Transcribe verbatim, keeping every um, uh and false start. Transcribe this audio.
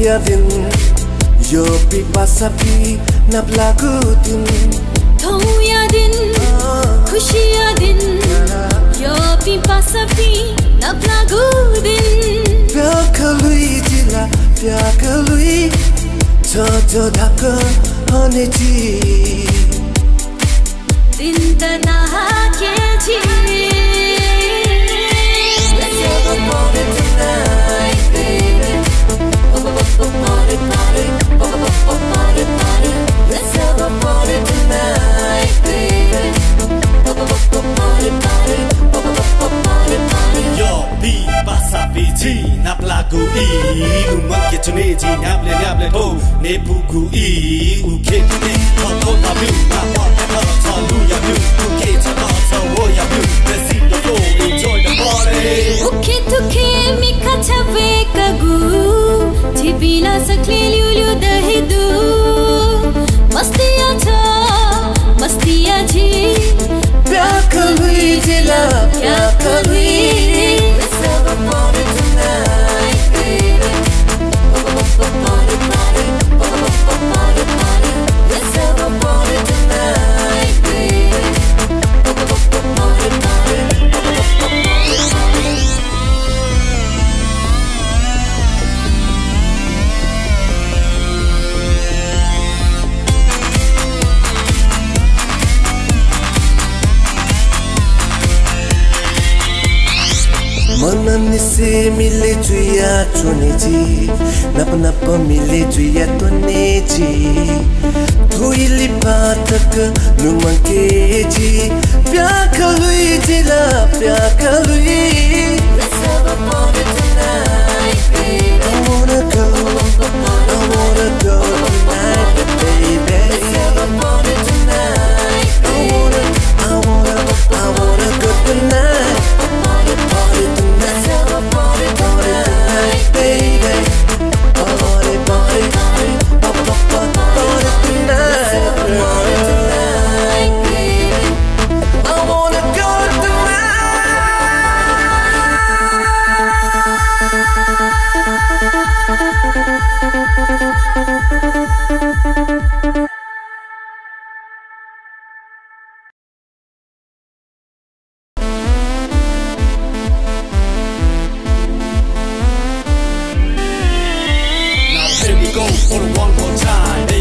Thuya din yo pipa sapi nap lagu din Thuya din khushiya din yo pipa sapi nap lagu din Pyar kalui jila pyar kalui cho cho dhaka hone ji din tana ke ji Let's have a party tonight, baby. Party, party, party, party. Let's have a party tonight, baby. Party, party, party, party. Yo, be pasa piji, nap lagu i, lumang kecune ji, nyable nyable ho, ne buku i, uke ne, koto tabu, na koto koto lu ya bu, uke koto koto ya bu, let's hit the floor, enjoy the party. Uke tuke mika chabe kagu, chibila sakle liu liu dahi du, mastiya cha, mastiya ji, Pyar kalui jila pyar kalui. Let's have a party tonight, baby. Party, party, party, party. Let's have a party tonight, baby. Party, party, party, party. Manani se mile juya chone ji nap nap mile juya tone ji Thuili patak numang ke ji Pyar kalui jila pyar kalui Let's have a party tonight, baby. I wanna go, I wanna go tonight, baby. Let's have a party tonight, baby. I wanna, I wanna, I wanna go tonight. Party, party tonight. Let's have a party tonight, baby. Party, party, party, party tonight. Let's have a party tonight, baby. I wanna go tonight. Here we go for the one more time.